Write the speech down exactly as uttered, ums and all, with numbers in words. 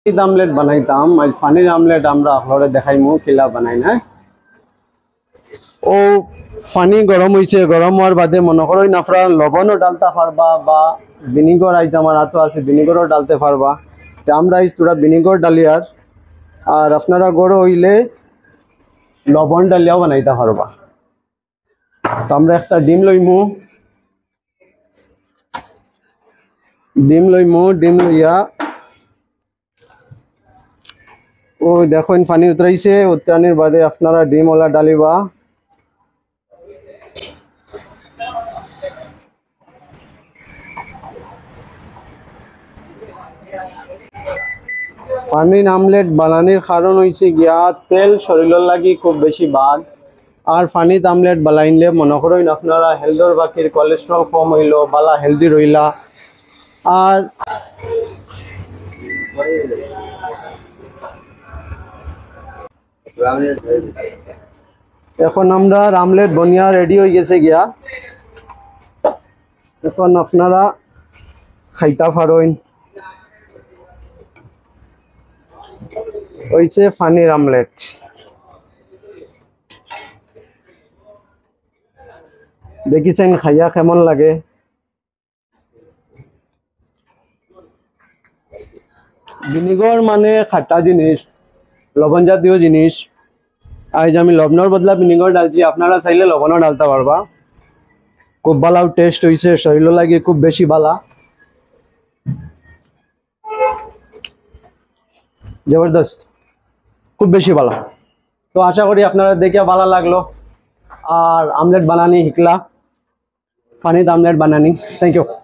Eid omelette বানাইতাম আজ পানির আমলেট আমরা আপনারা দেখাইমু কিলা বানাই না ও পানি গরম হয়েছে গরম হওয়ার বাদে মনে করো আপনারা লবণও ডালতে পারবা বা ভিনিগর আইজ আমার হাতে আছে ভিনিগরও ডালতে পারবা তো আমরা আইজ তোরা ভিনিগর ডালি আর আর আপনারা গড় হইলে লবণ ডালিয়াও বানাইতে পারবা তো আমরা একটা ডিম লইমু ডিম লইমু ডিম লইয়া ও দেখুন পানি উতরাইছে উতরানির বাদে আপনারা ডিম ওলা ডালিবা পানির আমলেট বানানির কারণ হইছে গিয়া তেল শরীরের লাগি খুব বেশি বাদ আর পানির আমলেট বানাইলে মনে করেন আপনারা হেলথর বাকির কোলেস্ট্রল কম হইল বালা হেলদি রইলা আর এখন আমরা আমলেট বনিয়া রেডি হয়ে গেছে গিয়া এখন আপনারা খাইতা পারেন হইছে পানির আমলেট দেখিছেন খাইয়া কেমন লাগে ভিনিগর মানে খাটা জিনিস লবণ জাতীয় জিনিস আজ আমি লবণের বদলা ভিনিগর ডালছি আপনারা চাইলে লবণও ডালতে পারবা খুব ভালো টেস্ট হইছে শরীর লাগে খুব বেশি ভালো জবরদস্ত খুব বেশি ভালো তো আশা করি আপনারা দেখে ভালো লাগলো আর আমলেট বানানি শিখলা পানির আমলেট বানানি থ্যাংক ইউ